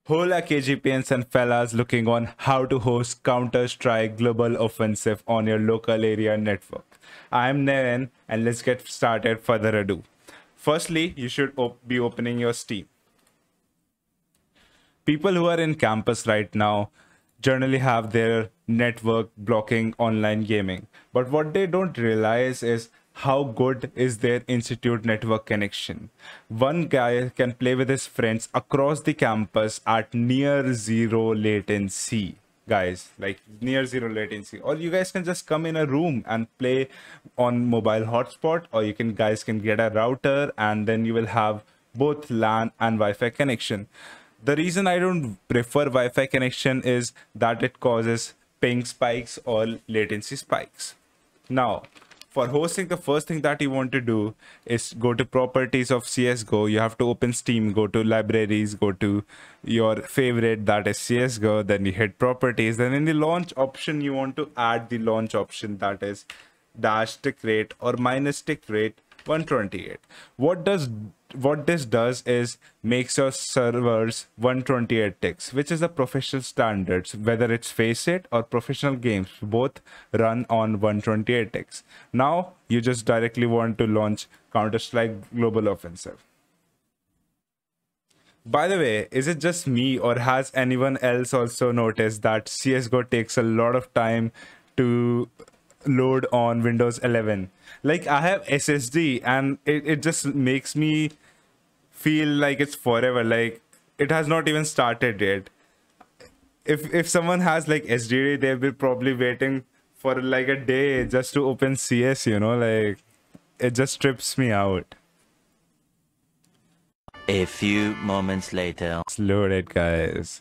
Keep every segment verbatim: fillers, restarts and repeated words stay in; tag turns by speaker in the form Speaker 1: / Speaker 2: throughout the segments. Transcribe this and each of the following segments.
Speaker 1: Hola K G P Ns and fellas looking on how to host Counter-Strike Global Offensive on your local area network. I'm NaYaN and let's get started further ado. Firstly, you should op be opening your Steam. People who are in campus right now generally have their network blocking online gaming. But what they don't realize is how good is their institute network connection. One guy can play with his friends across the campus at near zero latency. Guys, like near zero latency, or you guys can just come in a room and play on mobile hotspot, or you can guys can get a router and then you will have both LAN and Wi-Fi connection. The reason I don't prefer Wi-Fi connection is that it causes ping spikes or latency spikes. Now, for hosting, the first thing that you want to do is go to properties of C S G O. You have to open Steam, go to libraries, go to your favorite, that is C S G O. Then you hit properties. Then in the launch option, you want to add the launch option, that is dash tick rate or minus tick rate one twenty-eight. What does what this does is makes your servers one twenty-eight ticks, which is the professional standards. Whether it's Face It or professional games, both run on one twenty-eight ticks. Now you just directly want to launch Counter-Strike Global Offensive. By the way, is it just me or has anyone else also noticed that C S G O takes a lot of time to load on Windows eleven? Like, I have S S D and it, it just makes me feel like it's forever, like it has not even started yet. If if someone has like S D D, they'll be probably waiting for like a day just to open C S, you know, like it just trips me out.
Speaker 2: A few moments later.
Speaker 1: It's loaded, guys.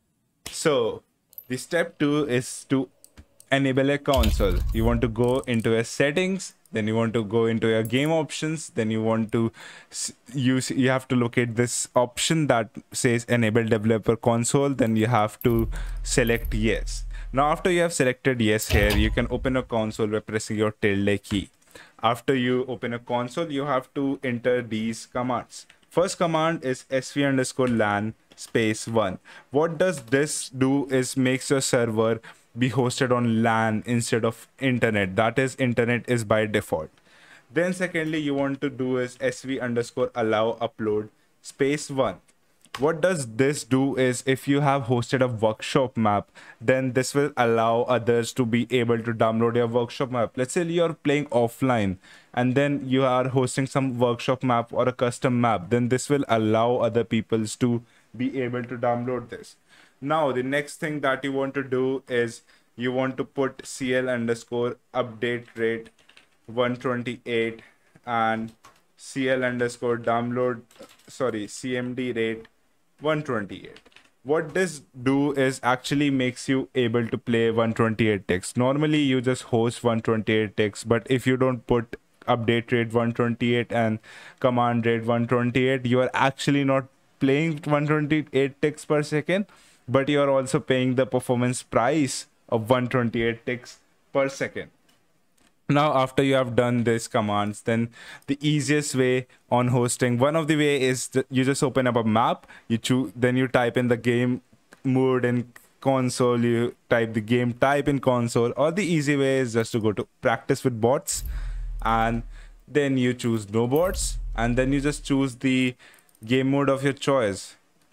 Speaker 1: So the step two is to enable a console. You want to go into your settings, then you want to go into your game options, then you want to use you have to locate this option that says enable developer console, then you have to select yes. Now after you have selected yes here, you can open a console by pressing your tilde key. After you open a console, you have to enter these commands. First command is sv underscore lan space one. What does this do is makes your server be hosted on LAN instead of internet, that is internet is by default. Then secondly, you want to do is sv underscore allow upload space one. What does this do is if you have hosted a workshop map, then this will allow others to be able to download your workshop map. Let's say you're playing offline and then you are hosting some workshop map or a custom map, then this will allow other peoples to be able to download this. Now the next thing that you want to do is you want to put cl underscore update rate one twenty-eight and cl underscore download sorry cmd rate one twenty-eight. What this do is actually makes you able to play one twenty-eight ticks. Normally you just host one twenty-eight ticks, but if you don't put update rate one twenty-eight and command rate one twenty-eight, you are actually not playing one twenty-eight ticks per second, but you are also paying the performance price of one twenty-eight ticks per second. Now after you have done these commands, then the easiest way on hosting, one of the way is that you just open up a map, you choose, then you type in the game mode in console, you type the game type in console, or the easy way is just to go to practice with bots and then you choose no bots and then you just choose the game mode of your choice.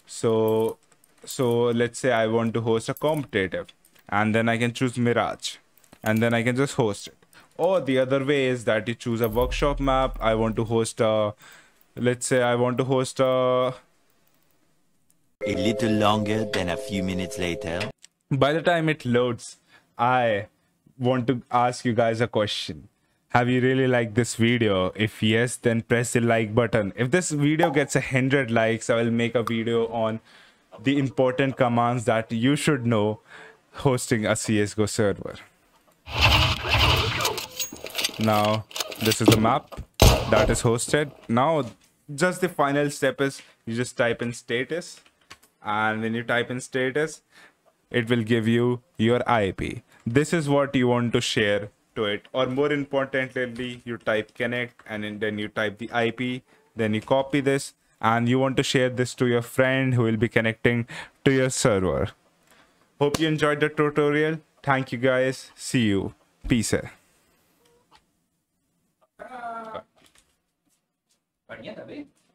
Speaker 1: So so let's say I want to host a competitive, and then I can choose Mirage and then I can just host it. Or the other way is that you choose a workshop map. I want to host a, let's say I want to host a
Speaker 2: A little longer than a few minutes later.
Speaker 1: By the time it loads, I want to ask you guys a question. Have you really liked this video? If yes, then press the like button. If this video gets a hundred likes, I will make a video on the important commands that you should know hosting a C S G O server. Now this is the map that is hosted. Now just the final step is you just type in status, and when you type in status, it will give you your I P. This is what you want to share to it, or more importantly, you type connect and then you type the I P, then you copy this and you want to share this to your friend who will be connecting to your server. Hope you enjoyed the tutorial. Thank you guys. See you. Peace out.